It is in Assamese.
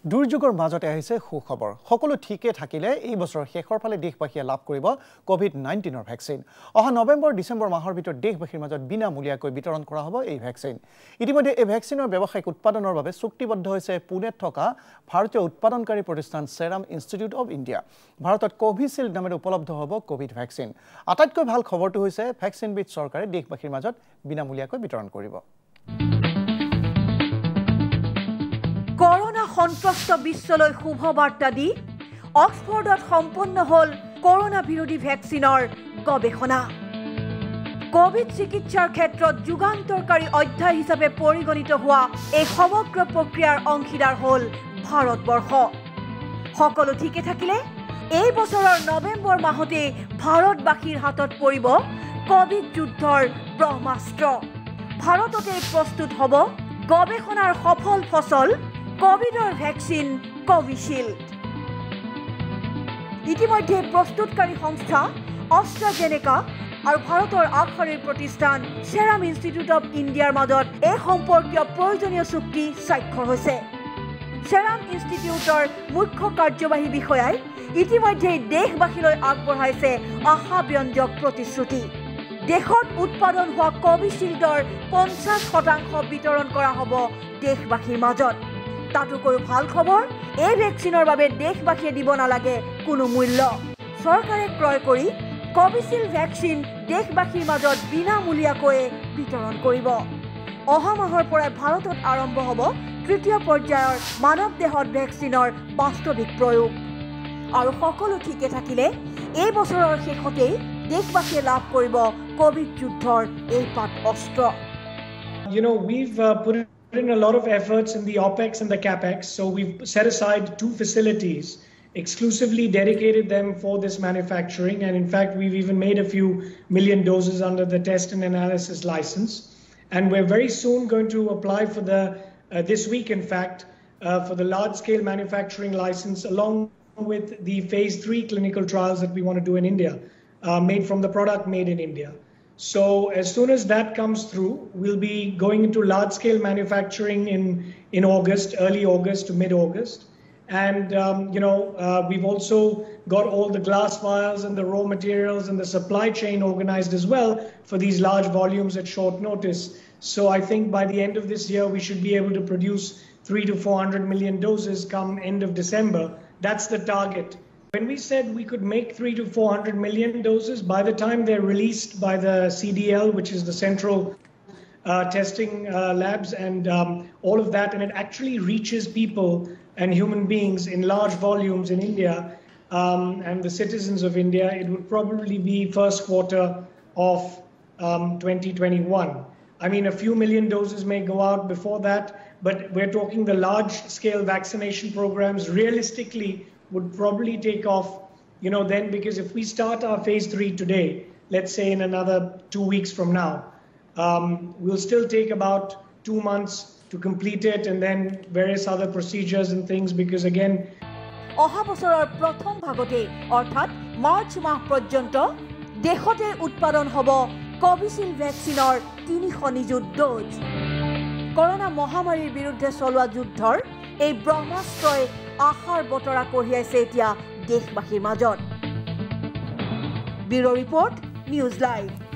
দুৰ্যোগৰ মাজতে আহিছে সুখবৰ সকলো ঠিকে থাকিলে এই বছৰ শেষৰ ফালে দেশবাসীয়ে লাভ কৰিব কোভিড-19ৰ ভ্যাকচিন অহা নৱেম্বৰ ডিসেম্বৰ মাহৰ ভিতৰত দেশবাসীৰ মাজত বিনামূলীয়াকৈ বিতৰণ কৰা হ'ব এই ভ্যাকচিন ইতিমধ্যে এই ভ্যাকচিনৰ ব্যৱসায়িক উৎপাদনৰ বাবে চুক্তিবদ্ধ হৈছে পুনেত থকা ভাৰতীয় উৎপাদনকাৰী প্ৰতিষ্ঠান সেৰাম ইনষ্টিটিউট অফ ইণ্ডিয়া ভাৰতত কোভিশিল্ড নামেৰে উপলব্ধ হ'ব কোভিড ভ্যাকচিন আটাইতকৈ ভাল খবৰটো হৈছে ভ্যাকচিনবিধ চৰকাৰে দেশবাসীৰ মাজত বিনামূলীয়াকৈ বিতৰণ কৰিব Corona সন্ত্ৰস্ত বিশ্বলৈ শুভবাৰ্তা দি অক্সফৰ্ডত সম্পন্ন হ'ল করোনা বিৰোধী ভ্যাকচিনৰ গৱেষণা কোভিড চিকিৎসাৰ ক্ষেত্ৰত যুগান্তৰকাৰী অধ্যায় হিচাপে পৰিগণিত হোৱা এই সমগ্ৰ প্ৰক্ৰিয়াৰ অংশীদাৰ হ'ল ভাৰতবৰ্ষ সকলো ঠিকে থাকিলে এই বছৰৰ নৱেম্বৰ মাহতে ভাৰতবাসীৰ হাতত পৰিব কোভিড যুদ্ধৰ ব্ৰহ্মাস্ত্ৰ ভাৰততে প্ৰস্তুত হ'ব গৱেষণাৰ সফল ফসল কোভিডৰ ভ্যাকচিন কোভিশিল্ড ইতিমধ্যে প্ৰস্তুতকাৰী সংস্থা অষ্ট্ৰাজেনেকা আৰু ভাৰতৰ আগশাৰীৰ প্ৰতিষ্ঠান সেৰাম ইনষ্টিটিউট অফ ইণ্ডিয়াৰ মাজত এই সম্পৰ্কীয় প্ৰয়োজনীয় চুক্তি স্বাক্ষৰ হৈছে সেৰাম ইনষ্টিটিউটৰ মুখ্য কাৰ্যবাহী বিষয়াই ইতিমধ্যে দেশবাসীলৈ আগবঢ়াইছে আশাব্যঞ্জক প্ৰতিশ্ৰুতি দেশত উৎপাদন হোৱা কোভিশিল্ডৰ 50% বিতৰণ কৰা হ'ব দেশবাসীৰ মাজত তাতোকৈ ভাল খবৰ এই ভ্যাকচিনৰ বাবে দেশবাসীয়ে দিব নালাগে কোনো মূল্য চৰকাৰে ক্ৰয় কৰি কোভিশিল্ড ভ্যাকচিন দেশবাসীৰ মাজত বিনামূলীয়াকৈ বিতৰণ কৰিব অহা মাহৰ পৰা ভাৰতত আৰম্ভ হ'ব তৃতীয় পৰ্যায়ৰ মানৱ দেহত ভ্যাকচিনৰ বাস্তৱিক প্ৰয়োগ আৰু সকলো ঠিকে থাকিলে এই বছৰৰ শেষতেই দেশবাসীয়ে লাভ কৰিব কোভিড যুদ্ধৰ এই পাত অস্ত্ৰ we've put in a lot of efforts in the OPEX and the CAPEX. So we've set aside 2 facilities, exclusively dedicated them for this manufacturing. And in fact, we've even made a few million doses under the test and analysis license. And we're very soon going to apply for this week, in fact, for the large-scale manufacturing license, along with the phase 3 clinical trials that we want to do in India, made from the product made in India. So as soon as that comes through, we'll be going into large-scale manufacturing in August, early August to mid-August. And, we've also got all the glass vials and the raw materials and the supply chain organized as well for these large volumes at short notice. So I think by the end of this year, we should be able to produce 300 to 400 million doses come end of December. That's the target. When we said we could make 300 to 400 million doses, by the time they're released by the CDL, which is the central testing labs and all of that, and it actually reaches people and human beings in large volumes in India and the citizens of India, it would probably be first quarter of 2021. I mean, a few million doses may go out before that, but we're talking the large-scale vaccination programs realistically would probably take off, then, because if we start our phase 3 today, let's say in another 2 weeks from now, we'll still take about 2 months to complete it and then various other procedures and things, because again, অহা বছৰৰ প্ৰথম ভাগতে অৰ্থাৎ মাৰ্চ মাহ পৰ্যন্ত দেশতে উৎপাদন হ'ব কোভিশিল্ড ভ্যাকচিনৰ 300 নিযুত ডোজ করোনা মহামাৰীৰ বিৰুদ্ধে চলোৱা যুদ্ধৰ এই ব্ৰহ্মাস্ত্ৰই আশাৰ বতৰা কঢ়িয়াইছে এতিয়া দেশবাসীৰ মাজত ব্যুৰো ৰিপৰ্ট নিউজ লাইভ